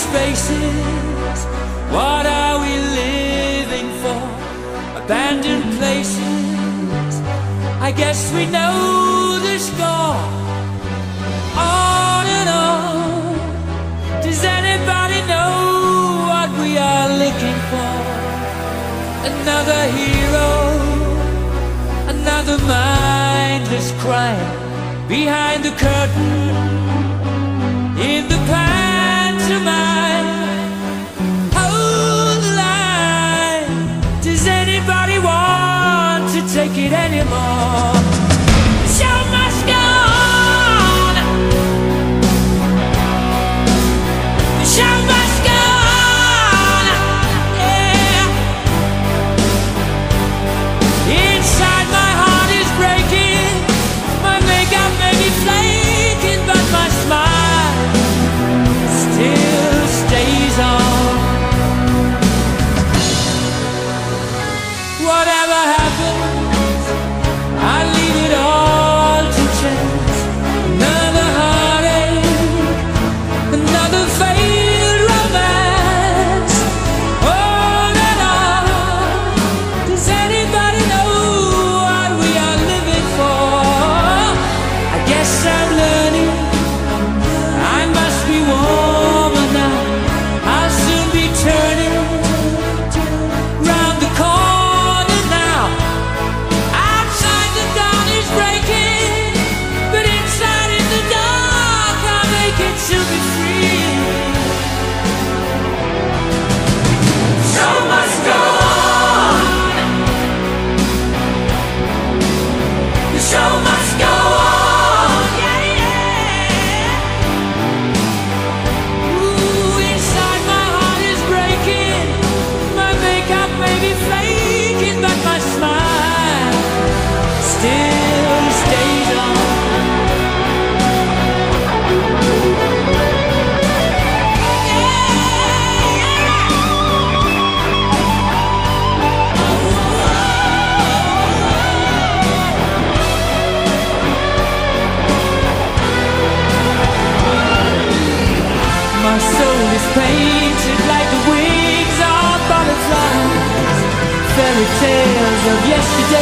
spaces. What are we living for? Abandoned places. I guess we know the score. On and on. Does anybody know what we are looking for? Another hero, another mindless crime. Behind the curtain, in the pantomime. Hold the line. Does anybody want to take it anymore? The show must go on. The show must go on. Yeah. Inside my heart is breaking. My makeup may be flaking, but my smile still stays on. Whatever happens, I leave it all to chance. Another heartache, another failed romance. On and on. Does anybody know what we are living for? I guess I'm learning. I must be warmer now. I'll soon be turning round the corner now. Outside the dawn is breaking, but inside in the dark I'll make it to be free. The show must go on. The show must go on. Yeah, yeah. Ooh, inside my heart is breaking. My makeup may be flaking, but my smile still stays on. My soul is painted like the wings of butterflies. Fairy tales of yesterday.